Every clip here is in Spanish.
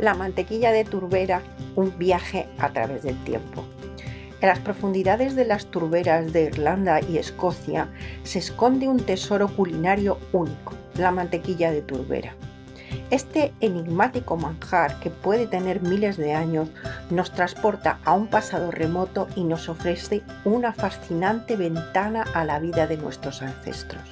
La mantequilla de turbera, un viaje a través del tiempo. En las profundidades de las turberas de Irlanda y Escocia se esconde un tesoro culinario único, la mantequilla de turbera. Este enigmático manjar, que puede tener miles de años, nos transporta a un pasado remoto y nos ofrece una fascinante ventana a la vida de nuestros ancestros.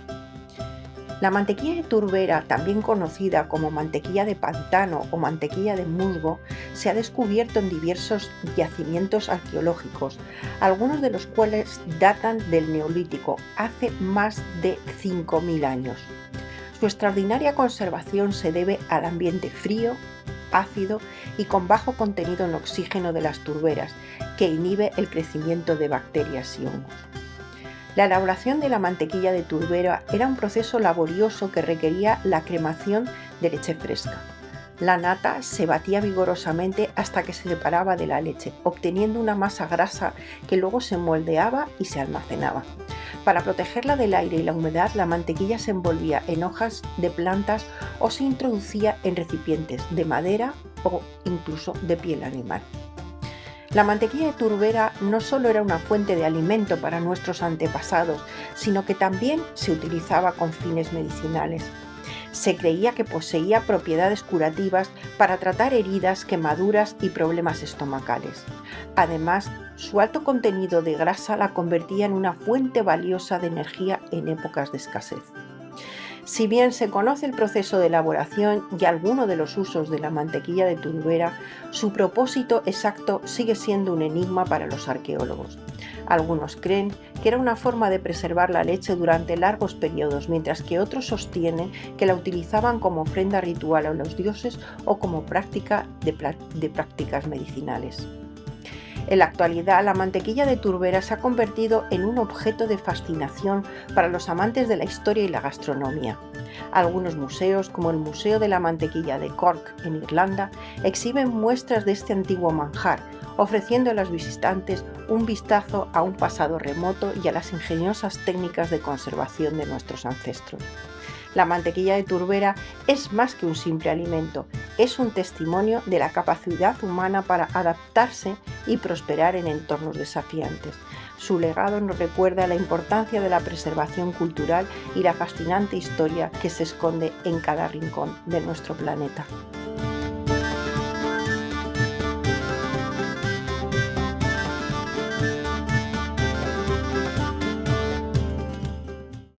La mantequilla de turbera, también conocida como mantequilla de pantano o mantequilla de musgo, se ha descubierto en diversos yacimientos arqueológicos, algunos de los cuales datan del Neolítico, hace más de 5.000 años. Su extraordinaria conservación se debe al ambiente frío, ácido y con bajo contenido en oxígeno de las turberas, que inhibe el crecimiento de bacterias y hongos. La elaboración de la mantequilla de turbera era un proceso laborioso que requería la cremación de leche fresca. La nata se batía vigorosamente hasta que se separaba de la leche, obteniendo una masa grasa que luego se moldeaba y se almacenaba. Para protegerla del aire y la humedad, la mantequilla se envolvía en hojas de plantas o se introducía en recipientes de madera o incluso de piel animal. La mantequilla de turbera no solo era una fuente de alimento para nuestros antepasados, sino que también se utilizaba con fines medicinales. Se creía que poseía propiedades curativas para tratar heridas, quemaduras y problemas estomacales. Además, su alto contenido de grasa la convertía en una fuente valiosa de energía en épocas de escasez. Si bien se conoce el proceso de elaboración y algunos de los usos de la mantequilla de turbera, su propósito exacto sigue siendo un enigma para los arqueólogos. Algunos creen que era una forma de preservar la leche durante largos periodos, mientras que otros sostienen que la utilizaban como ofrenda ritual a los dioses o como práctica de prácticas medicinales. En la actualidad, la mantequilla de turbera se ha convertido en un objeto de fascinación para los amantes de la historia y la gastronomía. Algunos museos, como el Museo de la Mantequilla de Cork en Irlanda, exhiben muestras de este antiguo manjar, ofreciendo a los visitantes un vistazo a un pasado remoto y a las ingeniosas técnicas de conservación de nuestros ancestros. La mantequilla de turbera es más que un simple alimento, es un testimonio de la capacidad humana para adaptarse y prosperar en entornos desafiantes. Su legado nos recuerda la importancia de la preservación cultural y la fascinante historia que se esconde en cada rincón de nuestro planeta.